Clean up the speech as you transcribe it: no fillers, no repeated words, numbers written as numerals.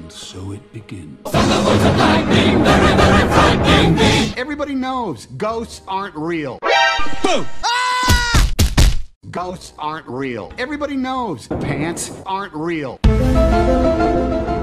And so it begins. Thunderbolts of lightning, very, very frightening me. Everybody knows ghosts aren't real. Boom! Ghosts aren't real. Everybody knows pants aren't real.